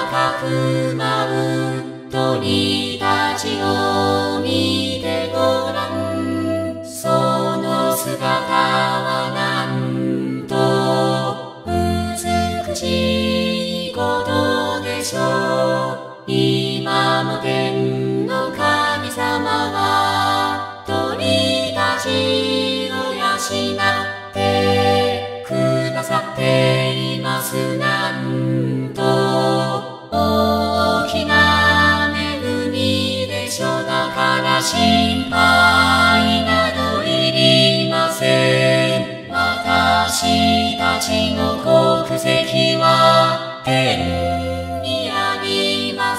高く舞う鳥たちを見てごらん。その姿はなんと美しいことでしょう。今も天の神様は鳥たちを養ってくださっています。なんと大きな恵みでしょう。だから心配などいりません。私たちの国籍は天にあります。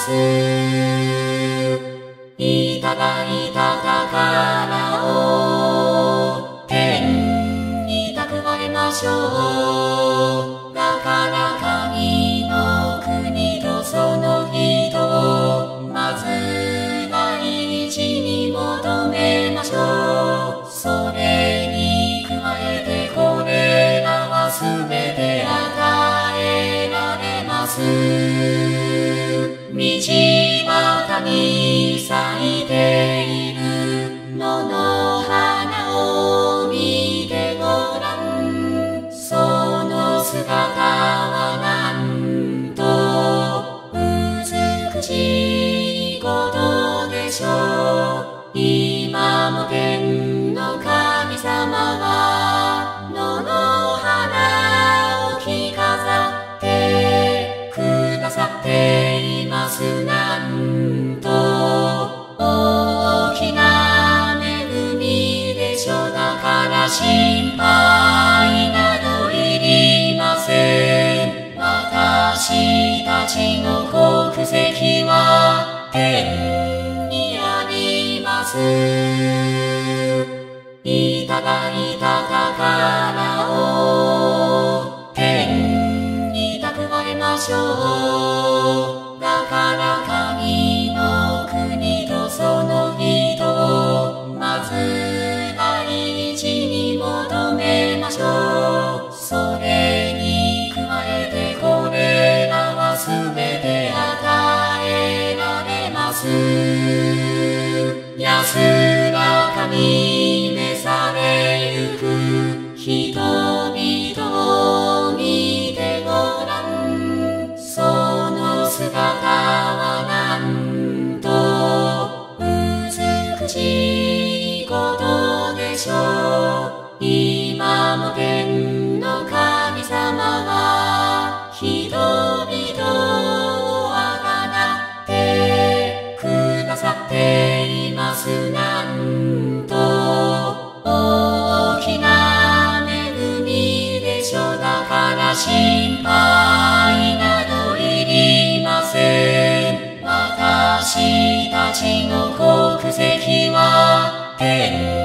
いただいた宝を天に蓄えましょう。だから神の国とその人をまず第一に求めましょう。それに加えてこれらはすべて与えられます。道端に咲いている野の花を見てごらん。その姿はなんと美しいことでしょう。今も天の神様は野の花を着飾ってくださっています。なんと大きな恵みでしょう。だから心配などいりません。私たちの国籍は天にあります。いただいた宝を天に蓄えましょう。だから神の国とその人をまず第一に求めましょう。それに加えてこれらはすべて与えられます。安らかに召されゆく人々を見てごらん。その姿はなんと美しいことでしょう。今も天の神様は人々をあがなってくださっています。なんと大きな恵みでしょう。だから心配などいりません。私たちの国籍は天